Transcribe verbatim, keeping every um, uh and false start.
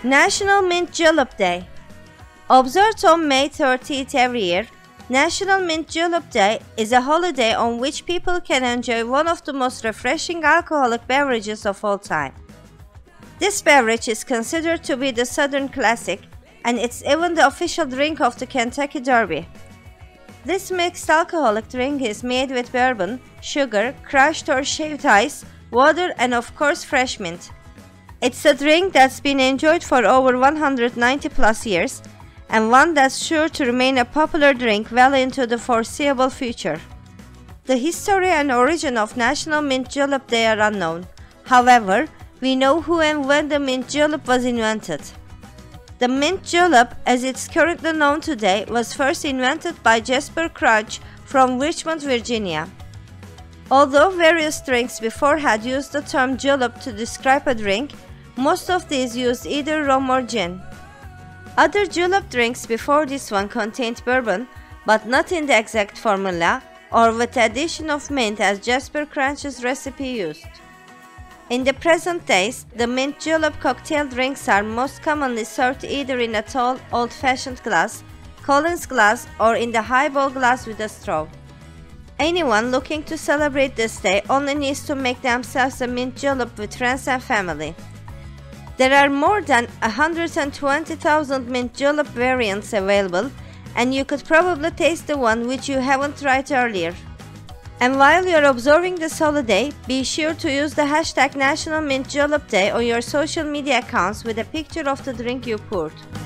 National Mint Julep Day. Observed on May thirtieth every year, National Mint Julep Day is a holiday on which people can enjoy one of the most refreshing alcoholic beverages of all time. This beverage is considered to be the Southern classic, and it's even the official drink of the Kentucky Derby. This mixed alcoholic drink is made with bourbon, sugar, crushed or shaved ice, water, and of course fresh mint. It's a drink that's been enjoyed for over one hundred ninety plus years, and one that's sure to remain a popular drink well into the foreseeable future. The history and origin of National Mint Julep Day are unknown. However, we know who and when the mint julep was invented. The mint julep, as it's currently known today, was first invented by Jasper Crunch from Richmond, Virginia. Although various drinks before had used the term julep to describe a drink, most of these used either rum or gin. Other julep drinks before this one contained bourbon, but not in the exact formula or with the addition of mint as Jasper Crunch's recipe used. In the present days, the mint julep cocktail drinks are most commonly served either in a tall, old-fashioned glass, Collins glass, or in the highball glass with a straw. Anyone looking to celebrate this day only needs to make themselves a mint julep with friends and family. There are more than one hundred twenty thousand mint julep variants available, and you could probably taste the one which you haven't tried earlier. And while you're observing this holiday, be sure to use the hashtag National Mint Julep Day on your social media accounts with a picture of the drink you poured.